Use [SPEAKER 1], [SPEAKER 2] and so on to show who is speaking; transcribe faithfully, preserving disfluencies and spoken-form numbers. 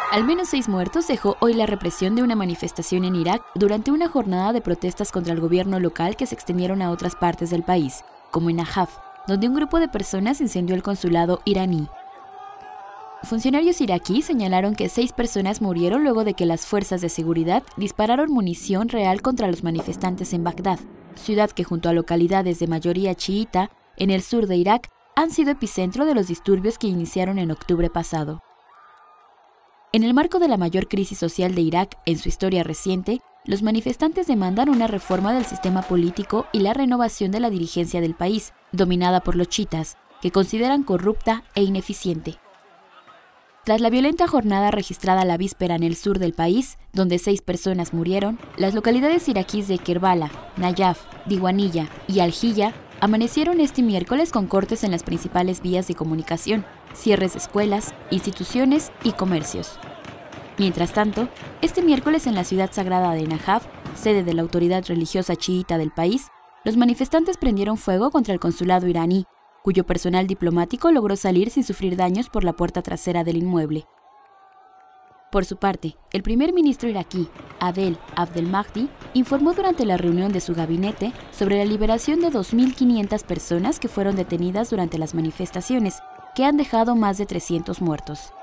[SPEAKER 1] Al menos seis muertos dejó hoy la represión de una manifestación en Irak durante una jornada de protestas contra el gobierno local que se extendieron a otras partes del país, como en Najaf, donde un grupo de personas incendió el consulado iraní. Funcionarios iraquíes señalaron que seis personas murieron luego de que las fuerzas de seguridad dispararon munición real contra los manifestantes en Bagdad, ciudad que junto a localidades de mayoría chiita en el sur de Irak han sido epicentro de los disturbios que iniciaron en octubre pasado. En el marco de la mayor crisis social de Irak en su historia reciente, los manifestantes demandan una reforma del sistema político y la renovación de la dirigencia del país, dominada por los chiitas, que consideran corrupta e ineficiente. Tras la violenta jornada registrada la víspera en el sur del país, donde seis personas murieron, las localidades iraquíes de Kerbala, Nayaf, Diwaniyah y Al-Hiyya amanecieron este miércoles con cortes en las principales vías de comunicación, cierres de escuelas, instituciones y comercios. Mientras tanto, este miércoles en la ciudad sagrada de Najaf, sede de la autoridad religiosa chiita del país, los manifestantes prendieron fuego contra el consulado iraní, cuyo personal diplomático logró salir sin sufrir daños por la puerta trasera del inmueble. Por su parte, el primer ministro iraquí, Adel Abdelmahdi, informó durante la reunión de su gabinete sobre la liberación de dos mil quinientas personas que fueron detenidas durante las manifestaciones, que han dejado más de trescientos muertos.